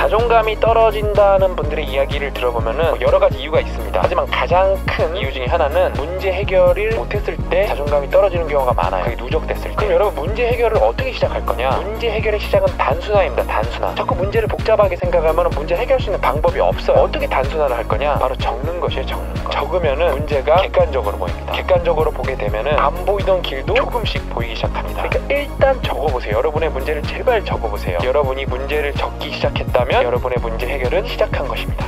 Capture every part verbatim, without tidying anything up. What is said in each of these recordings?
자존감이 떨어진다는 분들의 이야기를 들어보면은 여러 가지 이유가 있습니다. 하지만 가장 큰 이유 중에 하나는 문제 해결을 못했을 때 자존감이 떨어지는 경우가 많아요. 그게 누적됐을 때. 그럼 여러분, 문제 해결을 어떻게 시작할 거냐? 문제 해결의 시작은 단순화입니다. 단순화. 자꾸 문제를 복잡하게 생각하면 문제 해결할 수 있는 방법이 없어요. 어떻게 단순화를 할 거냐? 바로 적는 것이에요. 적는 거. 적으면은 문제가 객관적으로 보입니다. 객관적으로 보게 되면은 안 보이던 길도 조금씩 보이기 시작합니다. 그러니까 일단 적어보세요. 여러분의 문제를 제발 적어보세요. 여러분이 문제를 적기 시작했다면 여러분의 문제 해결은 시작한 것입니다.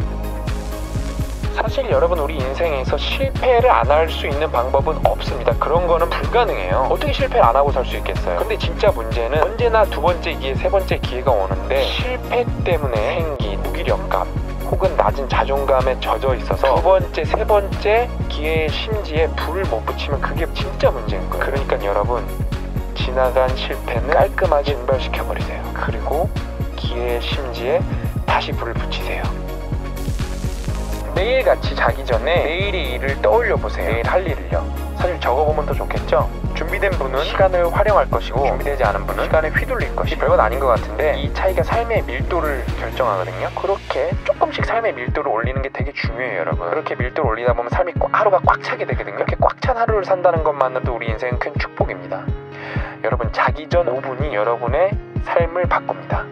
사실 여러분, 우리 인생에서 실패를 안 할 수 있는 방법은 없습니다. 그런 거는 불가능해요. 어떻게 실패를 안 하고 살 수 있겠어요? 근데 진짜 문제는 언제나 두 번째 기회, 세 번째 기회가 오는데 실패 때문에 생긴 무기력감 혹은 낮은 자존감에 젖어 있어서 두 번째, 세 번째 기회의 심지에 불을 못 붙이면 그게 진짜 문제인 거예요. 그러니까 여러분, 지나간 실패는 깔끔하게 증발시켜버리세요. 그리고 기회의 심지에 다시 불을 붙이세요. 매일같이 자기 전에 내일의 일을 떠올려 보세요. 내일 할 일을요. 사실 적어보면 더 좋겠죠? 준비된 분은 시간을 활용할 것이고, 준비되지 않은 분은 시간에 휘둘릴 것이 별건 아닌 것 같은데, 이 차이가 삶의 밀도를 결정하거든요. 그렇게 조금씩 삶의 밀도를 올리는 게 되게 중요해요, 여러분. 그렇게 밀도를 올리다 보면 삶이 꽉, 하루가 꽉 차게 되거든요. 그렇게 꽉 찬 하루를 산다는 것만으로도 우리 인생은 큰 축복입니다. 여러분, 자기 전 오 분이 여러분의 삶을 바꿉니다.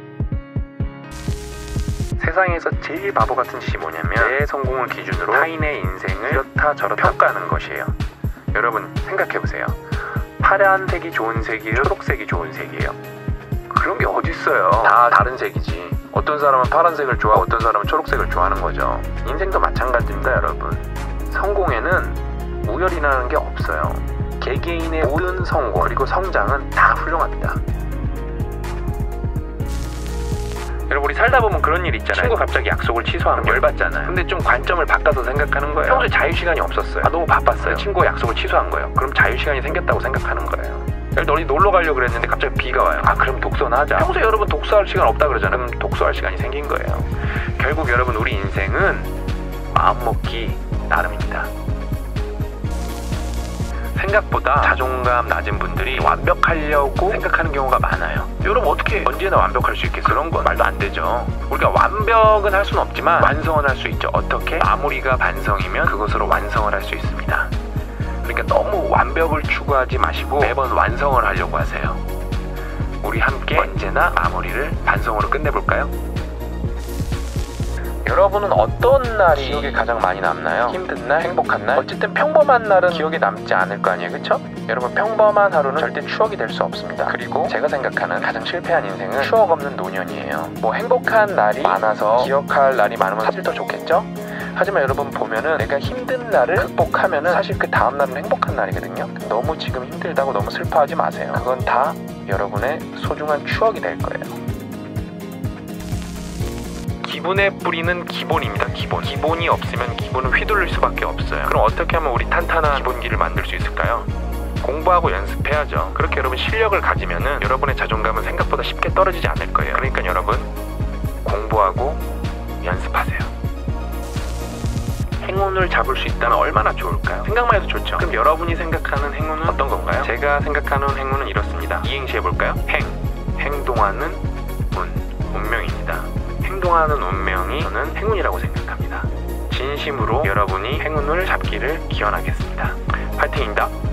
세상에서 제일 바보 같은 짓이 뭐냐면 내 성공을 기준으로 타인의 인생을 이렇다 저렇다 평가하는 것이에요. 여러분, 생각해보세요. 파란색이 좋은 색이에요? 초록색이 좋은 색이에요? 그런 게 어딨어요. 다 다른 색이지. 어떤 사람은 파란색을 좋아하고 어떤 사람은 초록색을 좋아하는 거죠. 인생도 마찬가지입니다, 여러분. 성공에는 우열이라는 게 없어요. 개개인의 모든 성공 그리고 성장은 다 훌륭합니다. 여러분, 우리 살다 보면 그런 일 있잖아요. 친구 갑자기 약속을 취소하는 거 열받잖아요. 근데 좀 관점을 바꿔서 생각하는 거예요. 평소에 자유시간이 없었어요. 아, 너무 바빴어요. 친구가 약속을 취소한 거예요. 그럼 자유시간이 생겼다고 생각하는 거예요. 예를 들어 어디 놀러 가려고 그랬는데 갑자기 비가 와요. 아, 그럼 독서나 하자. 평소에 여러분 독서할 시간 없다 그러잖아요. 그럼 독서할 시간이 생긴 거예요. 결국 여러분, 우리 인생은 마음먹기 나름입니다. 생각보다 자존감 낮은 분들이 완벽하려고 생각하는 경우가 많아요. 여러분, 어떻게 언제나 완벽할 수 있겠어요? 그런 건 말도 안 되죠. 우리가 완벽은 할 수는 없지만 완성은 할 수 있죠. 어떻게? 마무리가 반성이면 그것으로 완성을 할 수 있습니다. 그러니까 너무 완벽을 추구하지 마시고 매번 완성을 하려고 하세요. 우리 함께 언제나 마무리를 반성으로 끝내볼까요? 여러분은 어떤 날이 기억에 가장 많이 남나요? 힘든 날? 행복한 날? 어쨌든 평범한 날은 기억에 남지 않을 거 아니에요, 그쵸? 여러분, 평범한 하루는 절대 추억이 될 수 없습니다. 그리고 제가 생각하는 가장 실패한 인생은 추억 없는 노년이에요. 뭐 행복한 날이 많아서 기억할 날이 많으면 사실 더 좋겠죠? 하지만 여러분 보면은 내가 힘든 날을 극복하면은 사실 그 다음 날은 행복한 날이거든요. 너무 지금 힘들다고 너무 슬퍼하지 마세요. 그건 다 여러분의 소중한 추억이 될 거예요. 기본의 뿌리는 기본입니다. 기본. 기본이 없으면 기본은 휘둘릴 수밖에 없어요. 그럼 어떻게 하면 우리 탄탄한 기본기를 만들 수 있을까요? 공부하고 연습해야죠. 그렇게 여러분 실력을 가지면은 여러분의 자존감은 생각보다 쉽게 떨어지지 않을 거예요. 그러니까 여러분, 공부하고 연습하세요. 행운을 잡을 수 있다면 얼마나 좋을까요? 생각만 해도 좋죠. 그럼 여러분이 생각하는 행운은 어떤 건가요? 제가 생각하는 행운은 이렇습니다. 이행시 해볼까요? 행, 행동하는 운, 운명입니다. 행동하는 운명이 저는 행운이라고 생각합니다. 진심으로 여러분이 행운을 잡기를 기원하겠습니다. 파이팅입니다.